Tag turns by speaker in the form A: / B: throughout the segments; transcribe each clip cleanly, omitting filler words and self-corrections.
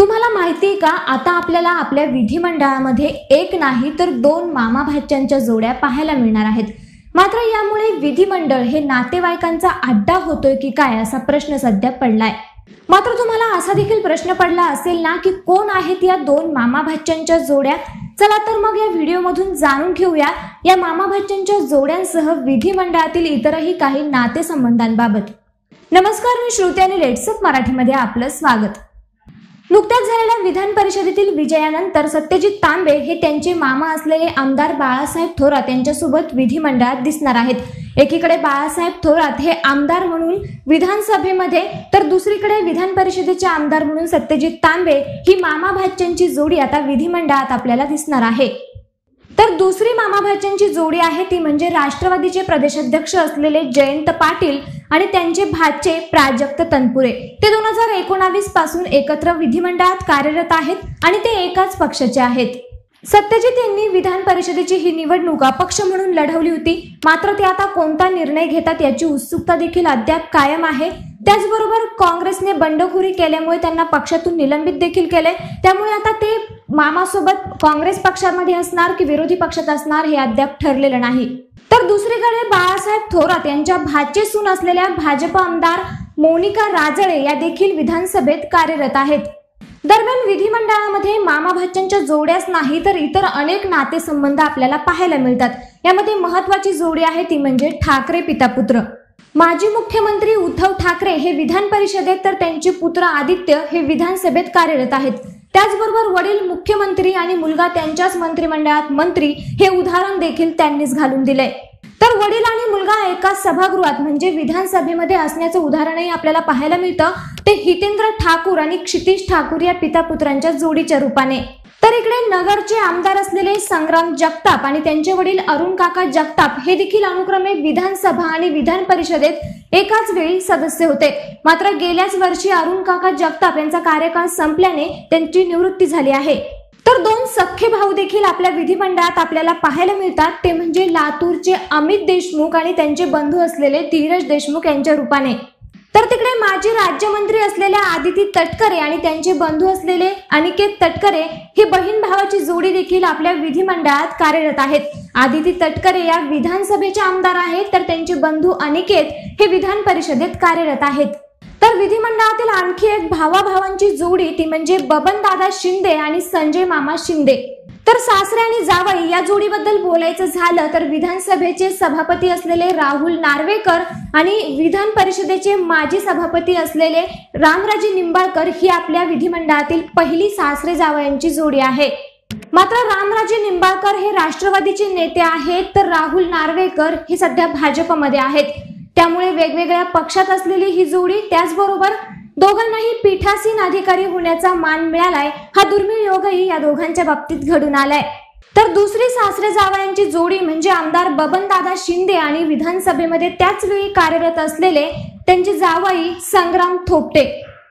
A: तुम्हाला माहिती आहे का, आता आपल्याला आपल्या विधिमंडळामध्ये एक नाही तर दोन मामा भाच्यांच्या जोड्या पाहायला मिळणार आहेत। मात्र यामुळे विधिमंडळ हे नातेवाईकांचा अड्डा होतोय की काय असा प्रश्न सध्या पडलाय। मात्र तुम्हाला असा देखील प्रश्न पडला असेल ना की कोण आहेत या दोन मामा भाच्यांच्या जोड्या। चला तर मग या व्हिडिओमधून जाणून घेऊया या मामा भाच्यांच्या जोड्यांसह विधिमंडळातील इतरही काही नातेसंबंधांबाबत। नमस्कार, मी श्रुती आणि लेट्स अप मराठीमध्ये आपलं स्वागत। नुकत्याच झालेल्या विधान परिषदेतील विजयानंतर सत्यजित तांबे हे त्यांचे मामा असलेले आमदार बाळासाहेब थोरात यांच्यासोबत विधिमंडळात दिसणार आहेत। एकीकडे बाळासाहेब थोरात हे आमदार म्हणून विधानसभेमध्ये तर दुसरीकडे विधान परिषदेचे आमदार म्हणून सत्यजित तांबे ही मामा भाच्यांची जोडी आता विधिमंडळात आपल्याला दिसणार आहे। तर दुसरी मामा भाच्यांची जोडी आहे ती म्हणजे राष्ट्रवादीचे प्रदेशाध्यक्ष असलेले जयंत पाटील आणि त्यांचे भाचे प्राजक्त तनपुरे। ते 2019 पासून एकत्र विधिमंडळात कार्यरत आहेत आणि ते एकाच पक्षाचे आहेत। सत्यजित यांनी विधान परिषदेची ही निवडणूक अपक्ष म्हणून लढवली होती, मात्र ते आता कोणता निर्णय घेतात याची उत्सुकता देखील अद्याप कायम आहे। त्याचबरोबर काँग्रेसने बंडखोरी केल्यामुळे त्यांना पक्षातून निलंबित देखील केले, त्यामुळे आता ते मामासोबत काँग्रेस पक्षामध्ये असणार की विरोधी पक्षात असणार हे अद्याप ठरलेलं नाही। तर दुसरीकडे बाळासाहेब थोरात यांच्या भाचे सून असलेल्या भाजप आमदार मोनिका राजळे या देखील विधानसभेत कार्यरत आहेत। दरम्यान विधिमंडळामध्ये मामा भाच्यांच्या जोड्याच नाही तर इतर अनेक नातेसंबंध आपल्याला पाहायला मिळतात। यामध्ये महत्त्वाची जोडी आहे ती म्हणजे ठाकरे पिता पुत्र। माजी मुख्यमंत्री उद्धव ठाकरे हे विधान परिषदेत तर त्यांचे पुत्र आदित्य हे विधानसभेत कार्यरत आहेत। त्याचबरोबर वडील मुख्यमंत्री आणि मुलगा त्यांच्याच मंत्रिमंडळात मंत्री हे उदाहरण देखील त्यांनीच घालून दिले। तर वडील आणि मुलगा एकाच सभागृहात म्हणजे विधानसभेमध्ये असण्याचं उदाहरणही आपल्याला पाहायला मिळतं, ते हितेंद्र ठाकूर आणि क्षितिज ठाकूर या पिता पुत्रांच्या जोडीच्या रूपाने। तर इकडे नगरचे आमदार असलेले संग्राम जगताप आणि त्यांचे वडील अरुण काका जगताप हे देखील अनुक्रमे विधानसभा आणि विधान परिषदेत एकाच वेळी सदस्य होते। मात्र गेल्याच वर्षी अरुण काका जगताप यांचा कार्यकाळ संपल्याने त्यांची निवृत्ती झाली आहे। तर दोन सख्खे भाऊ देखील आपल्या विधिमंडळात आपल्याला पाहायला मिळतात, ते म्हणजे लातूरचे अमित देशमुख आणि त्यांचे बंधू असलेले धीरज देशमुख यांच्या रूपाने। तर तिकडे माजी राज्यमंत्री असलेल्या आदिती तटकरे आणि त्यांचे बंधू असलेले अनिकेत तटकरे ही बहीण भावाची जोडी देखील आपल्या विधिमंडळात कार्यरत आहेत। आदिती तटकरे या विधानसभेचे आमदार आहेत तर त्यांचे बंधू अनिकेत हे विधान परिषदेत कार्यरत आहेत। तर विधिमंडळातील आणखी एक भावाभावांची जोडी ती म्हणजे बबन दादा शिंदे आणि संजय मामा शिंदे। तर सासरे आणि जावई या जोडीबद्दल बोलायचं झालं तर विधानसभेचे सभापती असलेले राहुल नार्वेकर आणि विधान परिषदेचे माजी सभापती असलेले रामराजे निंबाळकर ही आपल्या विधिमंडळातील पहिली सासरे जावयांची जोडी आहे। मात्र रामराजे निंबाळकर हे राष्ट्रवादीचे नेते आहेत तर राहुल नार्वेकर हे सध्या भाजपमध्ये आहेत, त्यामुळे वेगवेगळ्या पक्षात असलेली ही जोडी। त्याचबरोबर दोघांनाही पीठासीन अधिकारी होण्याचा मान मिळालाय, हा दुर्मिळ योगही या दोघांच्या बाबतीत घडून आलाय। तर दुसरी सासरे जावयांची जोडी म्हणजे आमदार बबन दादा शिंदे आणि विधानसभेमध्ये त्याच वेळी कार्यरत असलेले त्यांचे जावई संग्राम थोपटे।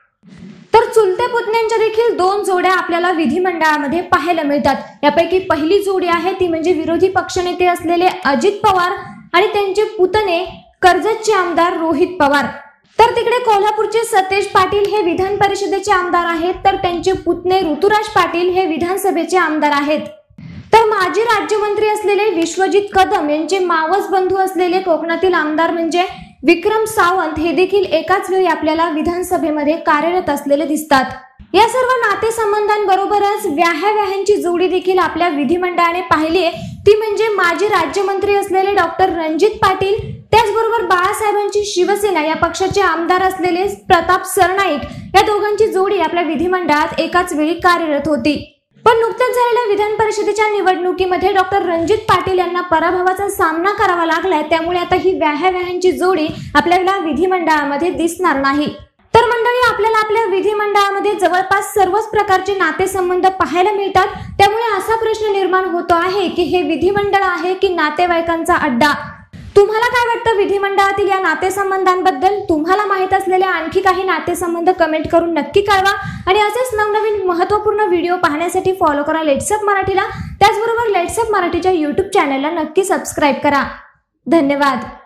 A: तर चुलते पुतण्यांच्या देखील दोन जोड्या आपल्याला विधिमंडळामध्ये पाहायला मिळतात। यापैकी पहिली जोडी आहे ती म्हणजे विरोधी पक्षनेते असलेले अजित पवार आणि त्यांचे पुतणे कर्जतचे आमदार रोहित पवार। तर तिकडे कोल्हापूरचे सतेज पाटील हे विधान परिषदेचे आमदार आहेत तर त्यांचे पुतणे ऋतुराज पाटील हे विधानसभेचे आमदार आहेत। तर माजी राज्यमंत्री असलेले विश्वजित कदम यांचे मावस बंधू असलेले कोकणातील आमदार म्हणजे विक्रम सावंत हे देखील एकाच वेळी आपल्याला विधानसभेमध्ये कार्यरत असलेले दिसतात। या सर्व नातेसंबंधांबरोबरच व्याह्यांची जोडी देखील आपल्या विधिमंडळाने पाहिली आहे, ती म्हणजे माजी राज्यमंत्री असलेले डॉक्टर रणजित पाटील, त्याचबरोबर बाळासाहेबांची शिवसेना या पक्षाचे आमदार असलेले प्रताप सरनाईक या दोघांची जोडी आपल्या विधिमंडळात एकाच वेळी कार्यरत होती। पण नुकत्याच झालेल्या विधान परिषदेच्या निवडणुकीमध्ये डॉक्टर रणजित पाटील यांना पराभवाचा सामना करावा लागलाय, त्यामुळे आता ही व्याह्यांची जोडी आपल्याला विधिमंडळामध्ये दिसणार नाही। तर मंडळी, आपल्याला आपल्या विधिमंडळामध्ये जवळपास सर्वच प्रकारचे नातेसंबंध पाहायला मिळतात, त्यामुळे असा प्रश्न निर्माण होतो आहे की हे विधिमंडळ आहे की नातेवाईकांचा अड्डा। तुम्हाला काय वाटतं विधिमंडळातील या नातेसंबंधांबद्दल? तुम्हाला माहित असलेले आणखी काही नातेसंबंध कमेंट करून नक्की कळवा आणि असेच नवनवीन महत्त्वपूर्ण व्हिडिओ पाहण्यासाठी फॉलो करा लेट्स अप मराठीला। त्याचबरोबर लेट्स अप मराठीच्या YouTube चॅनलला नक्की सबस्क्राइब करा। धन्यवाद।